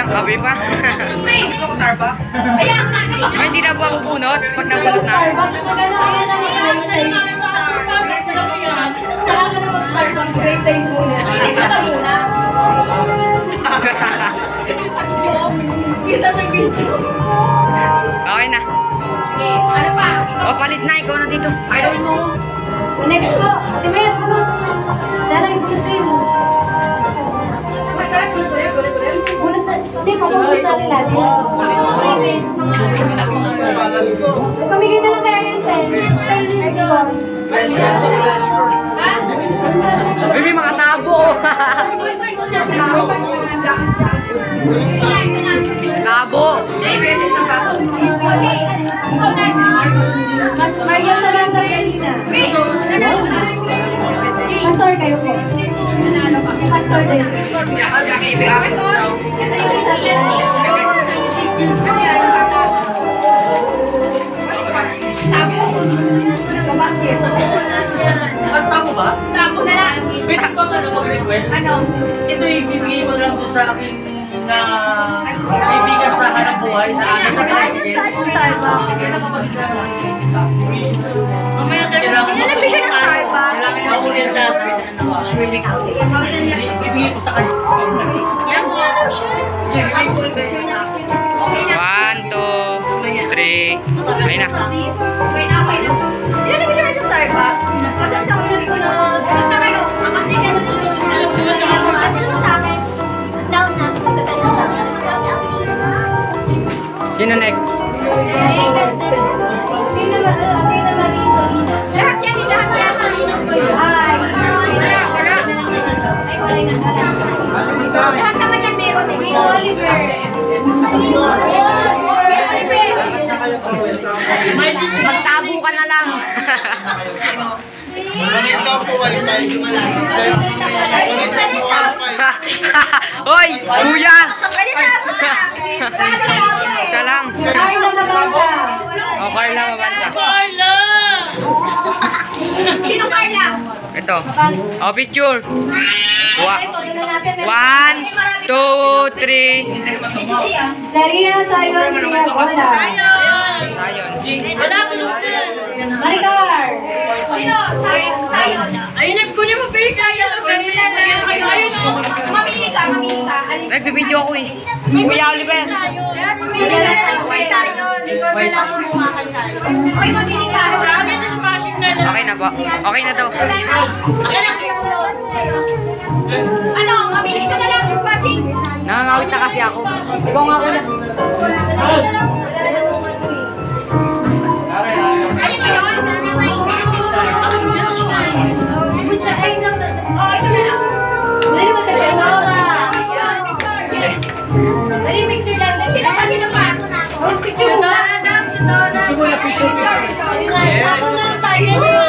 Ayan, kape pa. Starbucks. Ayan, Ay, hindi na po ako bunot pag nabunot na. Starbucks, maganda kaya na saka ka na mag-Starbucks, great taste muna. Isa ka muna. Kita sa video. Okay na. Okay, ano pa? O, palit na. Ikaw na dito. I don't know. Next po. Ate Maya, bunot. Daray, bunot kayo. Bunot na. Hindi, papunod na nila. Pamigay na lang kaya yan, Ten. Ay, diba? Baby, mga tabo. Tabo. Maria Salanda Salina. Pastor kayo po. Pastor din. Tabo ba? Tabo na lang. Pwede ko mag-request? Ano? Ito ibibigay mo lang po sa aking kaibigan sa hanap buhay na aking president. Hindi na mamagiging mamaya sa'yo lang. Hindi na nagbigay ng Starbucks. Kailangan na ulit sa swelling. Ibigay ko sa kanya. Yan mo ano siya. Yan mo. 1, 2, 3. Ayun na. Okay na. Yun na nagbigay ng Starbucks. Kasi sa ulit ko na bunot na kayo. Amatay ka na sa akin. Down na. Sino next? Okay naman dito. Lahat yan. Ay. Lahat naman yan meron eh. May Oliver. Magtabo ka na lang. Walit lang po, walit tayo jumalaki. Hoy, kuya! Isa lang. Carla Mabanta. O, Carla, mabanta. Carla! Sino Carla? Ito. O, picture. Ito, doon na natin. 1, 2, 3. Zarina Sayon Triagola. Sayon. Wala ko yung Maricar. Sino? Sayon. ayun, kunin mo, Big. Ayun, ayun. Mamili ka. Nagbibideo ako eh. Kuya Oliver. Yes, mamili ka na lang kay Sayon. Ikaw na lang kumuha kay Sayon. Okay, mamili ka. Sa amin, dishwashing na lang. Okay na po. Okay na to. Ano? Mamili ka na lang. Dishwashing. Nangangawit na kasi ako. Ikaw nga kuya. Ayun ba yun? Ay, ito na lang. Dali ko tayo. Dali, picture lang. Sino pa? Oh, picture na. Simula picture. Ako na lang tayo.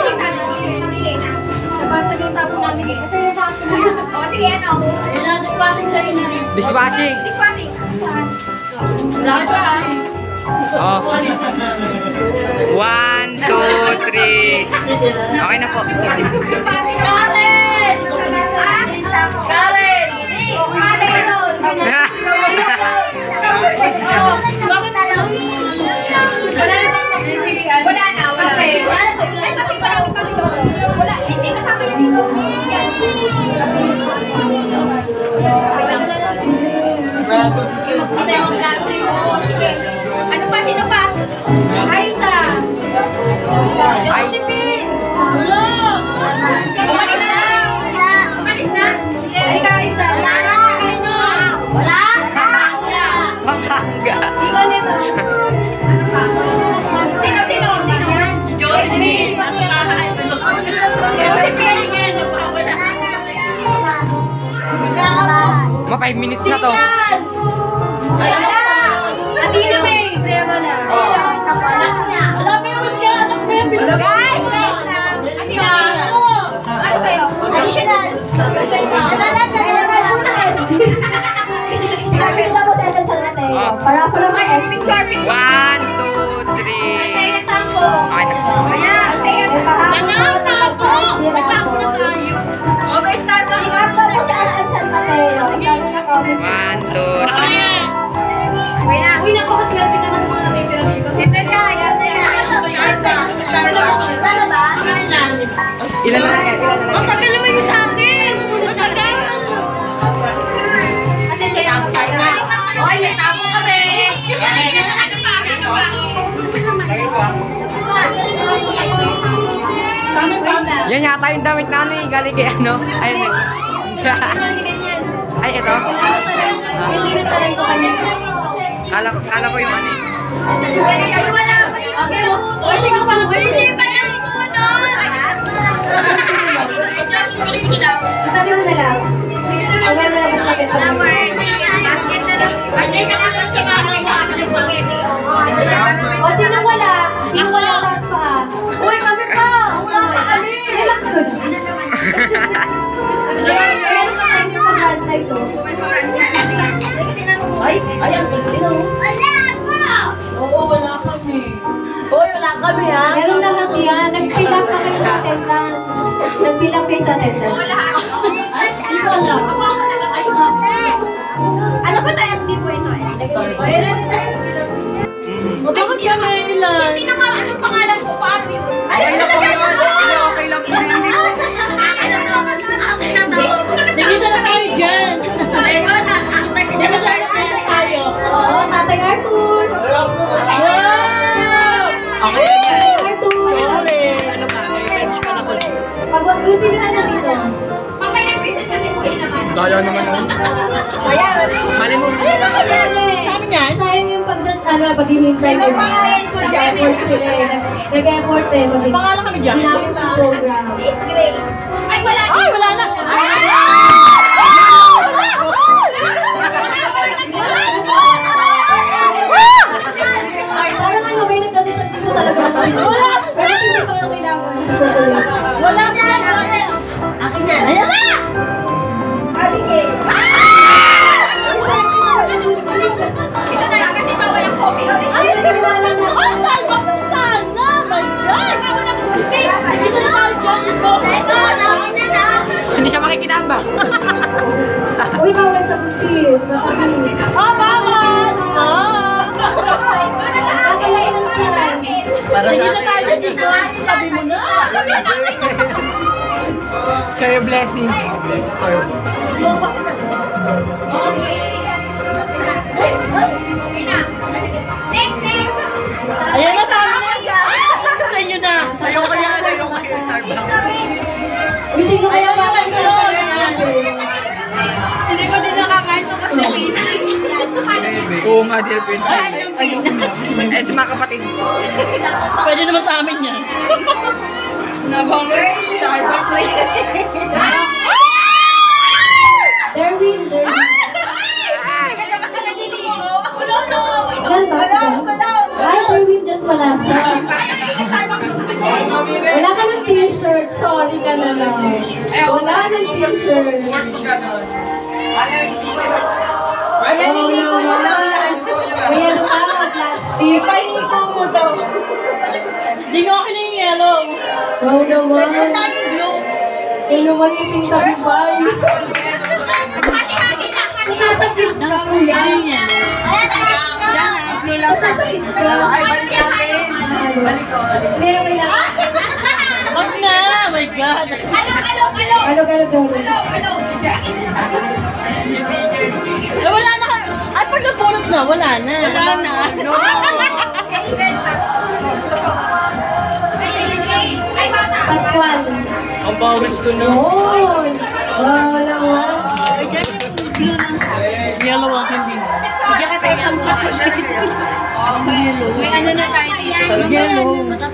Sabihin tapo namin eh. O, sige, ano? Ayun na, dishwashing sa'yo na. Dishwashing. Dishwashing. Wala ka siya, Oh. 1, 2, 3. Okay na po. Karen! Karen! Karen ka doon. Wala na. Kape. Ay, kape pala. Wala. Hindi kasama yun dito. Magkita yung klase mo. Ano pa? Sino pa? Aisa. Josephine. Umalis na. Umalis na. Ay ka, Aisa. Wala. Pampanga. Sino? Si Josephine. Ma 5 minutes na to. Adina May. Triagola. Anak niya. Alam mo yung mas kaya anak mo yung Guys, wait lang. Adina. Ano sa'yo? Additional. Para ako lang ay picture. 1, 2, 3. Kaya sampo. Okay na. Ayan. Kaya sa Tapo na tayo. Okay, start mo. Start mo. 1, 2, 3. Ilan na? Ang tagal naman yung sa akin. Ang tagal. Kasi siya yung tayo na. Okay, may tapo kami. Ano pa? Yan yata yung damit na ano eh. Galing kay ano. Ayun eh. Ay, ito? Hindi na sa ko kanya. Kala ko yung ano eh. Ay, wala. Okay mo. Hindi ka pa lang. Hindi pa lang ko, no? Sabi mo na lang. Okay mo na mas bakit pa lang. Basket na lang sa mga spaghetti. O, sino wala? Sino wala taas pa? Uy, kami pa! Wala pa kami! Relax ko na. Meron pa tayo yung pag-hantay to. Ay, ayan, Wala pa! oo, wala kami. Uy, wala kami ha? Meron na kasi yan. Nag-fill up pa kayo sa attendance. Nag-fill up kayo sa attendance. Wala. Hindi ko alam. Ano ba tayo SB po ito? Ayun na tayo SB. Bakit kami ilan? Hindi na anong pangalan ko? Paano yun? Okay lang po yun. Okay lang po yun. Sige, sana tayo dyan. Sige, sana tayo. Oo, Tatay Arthur. Wow! Okay lang yan. Arthur. Sorry. Ano ka? May bench ka na po. Pag-usin ka na dito. Mamay nag-present kasi po yun naman. Dala naman ako. Ayan. Mali mo. Sabi niya, Sayang yung pag-hinintay mo. Nag-effort sila eh. Nag-effort eh. pangalan kami dyan. Hinapos sa program. Sis Grace. Ay, wala. Ay, wala na. Parang ano, may nagdadasal dito talaga. Wala. Pero hindi pa lang kailangan. Wala siya. Akin yan. Ayan na! Abigail. Ito na lang kasi bawal ang coffee. Ay, naniwala na. Ay, Starbucks mo sana! My God! Sige, sana tayo dyan. Ito. Ito, namin na na. Hindi siya makikinaba. Uy, bawal sa kuchis. Matabi. Ah, bawal! Kakalain na lang. Sige, sana tayo dyan. Dito. Sabi mo na. Share your blessing. Next. Ayan na sa amin. Sa inyo na. Ayoko yan. Ayoko yan. Hindi ko kaya bakit sa Hindi ko din nakakanto kasi Oo nga, Delphin. Eh, sa mga kapatid. pwede naman sa amin yan. Starbucks. Derwin. Ganda kasi naliligo. Ay, Derwin, just wala siya. Wala ka ng t-shirt. Sorry ka na lang. Wala ng t-shirt. Kaya niligo mo lang. Kaya ano ka, plastic. Paisiko mo daw. Hindi ko akin yung yellow. Wow naman. Ano naman yung tingkabay? Nasasakit ka mo yan. Blue lang sa Nasasakit ka. Ay, balik natin. Balik ko. Hindi na kailangan. Wag na! Oh my God! Alog. Eh, wala na ka. Ay, pag napulot na, wala na. Wala na. Pascual. Ang bawis ko na. Yun. Wow naman. Blue lang sa yellow ang hindi. Bigyan ka tayo isang chocolate. Yellow. May ano na tayo dito. Yellow.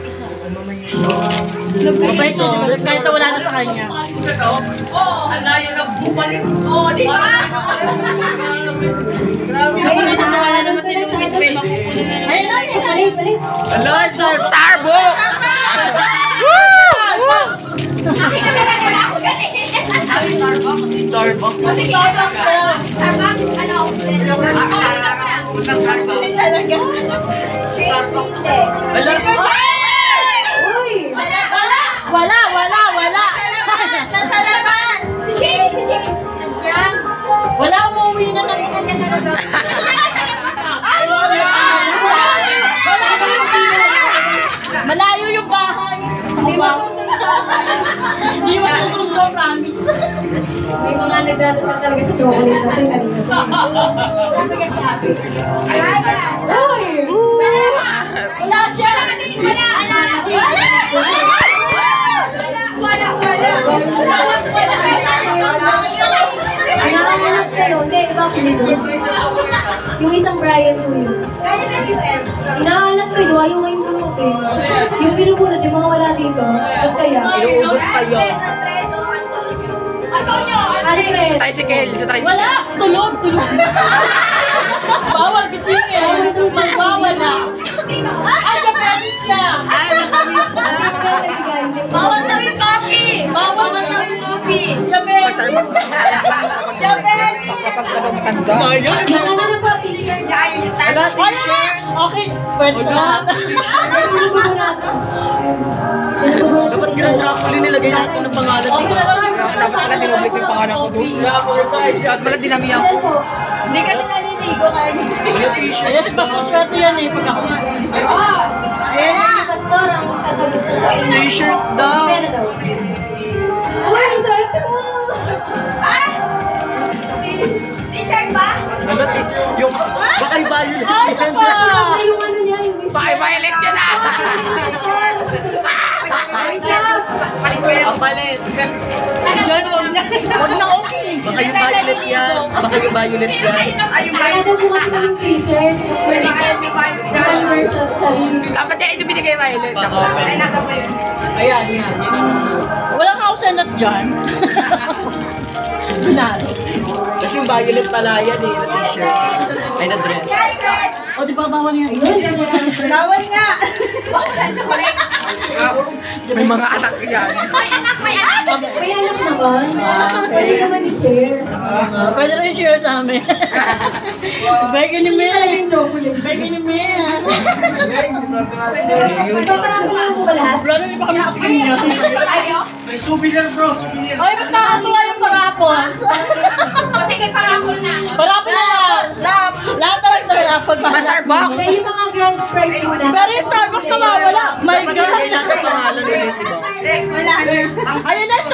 Mabait ko. Kahit na wala na sa kanya. Ang layo na bumalik. Di ba? Wala naman si Luis. May mapupunin na. Ayun na, ayun na. Balik. Starbucks! Starbucks! Starbucks. Hindi talaga. Uy! Wala. Nasa labas! Si James! Yan. Wala, umuwi na ng kanya sa labas. Ay, wala! Malayo yung bahay. Hindi masusunod. Hindi mo susundo, promise. May mga nagdadasal talaga sa chocolate natin kanina. Sabi kasi happy. Uy! Wala siya! Wala! Ang nakahanap kayo, hindi, iba pilito. Yung isang Brian po yun. Kaya ba US? Inahanap kayo, ayaw ngayong bunutin. Yung pinubunot, yung mga wala dito. Ba't kaya? Inuubos kayo. Alfredo, Antonio. Antonio! Alfred! Tricycle, sa tricycle. Wala! Tulog! Bawal kasi magbawal na. Ay, Japanese siya! Bawal daw yung coffee! Bawal daw yung coffee! Japanese! Nakana na po, t-shirt. Wala na! Okay, pwede sa lahat. Dapat ginadrop ko nilagay natin ng pangalan. Okay na lang. Dapat pala dinoblik yung pangalan ko doon. Dapat pala dinamihan ko. Hindi kasi naliligo kaya Ayun, si Pastor Swerte yan eh, pag ako. Ayan na, pastor, ang sasagot na sa inyo. T-shirt daw. Pera daw. Uy, ang swerte mo! T-shirt ba? Ano, yung baka iba yun. Ay, isa pa! Ay, yung ano niya, yung wish. Baka violet yun ah! Ang palit. Diyan, wag na okay. Baka yung violet yan. Baka yung violet yan. Kaya daw po kasi ng t-shirt. Color sa sarili. Dapat siya ito binigay violet. Ay, nasa pa yun. Ayan, yan. Walang house and lot dyan. Tunalo. Kasi yung violet pala yan eh, na t-shirt. Ay, na dress. O, di ba bawal nga? Bawal nga! May mga anak yan. May anak naman. Pwede naman i-share. Pwede rin share sa amin. Beke ni Gusto niyo talaga Mel. yung chocolate. Beke ni Mel. Magpaparami lang po ba lahat? Wala na pa kami nakapinya. May souvenir bro, souvenir. Ay, mas nakakatuwa yung parapons. Sige, parapol na. Parapon na lang. Lahat na lang ito parapon. Starbucks. Kaya yung mga grand prize muna. Pero yung Starbucks na mawala. My God. Lagay natin pangalan ulit, di ba? Ayun na,